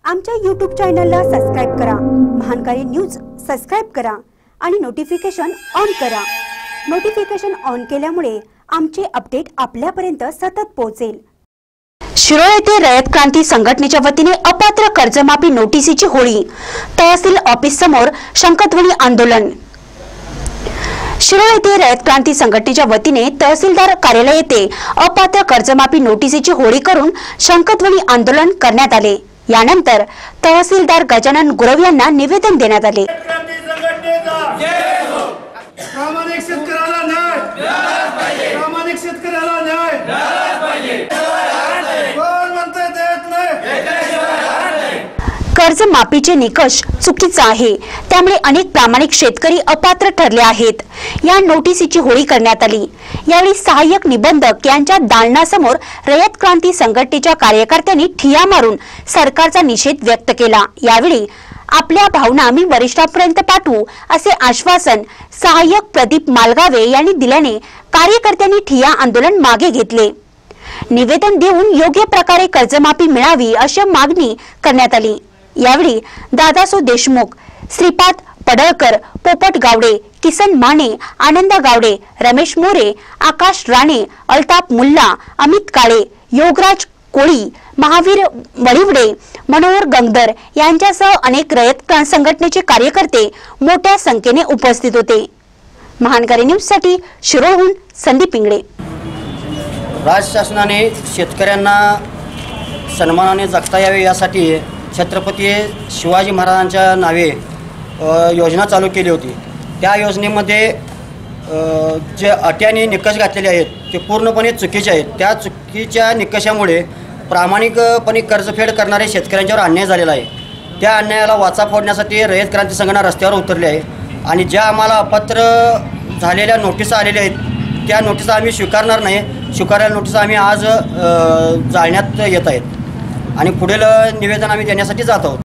आमच्या YouTube चॅनलला subscribe करा, महानकारी न्यूज सबस्क्राइब करा आणि नोटिफिकेशन ऑन करा। नोटिफिकेशन ऑन केल्यामुळे आमचे अपडेट आपल्यापर्यंत सतत पोहोचेल। शिरोळ येथे रयत क्रांती संघटनेच्या वतीने अपात्र कर्जमाफी नोटिसीची होळी, तहसील ऑफिस समोर शंखध्वनी आंदोलन। शिरोळ येथे रयत क्रांती संघटनेच्या वतीने तहसीलदार कार्यालय येथे अपात्र कर्जमाफी नोटिसीची होळी करून शंखध्वनी आंदोलन करण्यात आले। यानंतर तहसीलदार गजानन गुरव यांना निवेदन देण्यात आले। प्रामाणिक शेतकऱ्याला न्याय मिळालाच पाहिजे, प्रामाणिक शेतकऱ्याला न्याय मिळालाच पाहिजे। कोण म्हणतंय देत नाही? कर्जमाफीचे निकष चुकीचा आहे, त्यामुळे अनेक प्रामाणिक शेतकरी अपात्र ठरले आहेत। या नोटिसीची होळी करण्यात आली। यावेळी सहाय्यक निबंधक यांच्या दालनासमोर रयत क्रांती संघटनेच्या कार्यकर्त्यांनी ठिय्या मारून सरकारचा निषेध व्यक्त केला। यावेळी आपल्या भावना मी वरिष्ठांपर्यंत पाठवू असे आश्वासन सहाय्यक प्रदीप मालगावे यांनी दिल्याने कार्यकर्त्यांनी ठिय्या आंदोलन मागे घेतले। निवेदन देऊन योग्य प्रकारे कर्जमाफी मिळावी अशी मागणी करण्यात आली। यावेळी दादासो देशमुख, श्रीपाद पडळकर, पोपट गावडे, किसन माने, आनंद गावडे, रमेश मोरे, आकाश राणे, अल्ताफ मुल्ला, अमित काळे, योगराज कोळी, महावीर वळिवडे, मनोहर गंगधर यांच्यासह अनेक रयत संघटनेचे कार्यकर्ते मोठ्या संख्येने उपस्थित होते। महानकारी न्यूज साठी शिरोळहून संदीप इंगळे। राज्य शासनाने शेतकऱ्यांना सन्मानाने जगता यावे यासाठी छत्रपती शिवाजी महाराजांच्या नावे योजना चालू केली होती। त्या योजनेमध्ये जे अटी आणि निकष घातलेले आहेत ते पूर्णपणे चुकीचे आहेत। त्या चुकीच्या निकषामुळे प्रामाणिकपणे कर्जफेड करणारे शेतकऱ्यांच्यावर अन्याय झालेला आहे। त्या अन्यायाला वाचा फोडण्यासाठी रयत क्रांती संघटना रस्त्यावर उतरली आहे आणि ज्या आम्हाला अपात्र झालेल्या नोटिसा आलेल्या आहेत त्या नोटिसा आम्ही स्वीकारणार नाही। स्वीकारलेल्या नोटिसा आम्ही आज जाळण्यात येत आहेत आणि पुढील निवेदन आम्ही देण्यासाठी जात आहोत।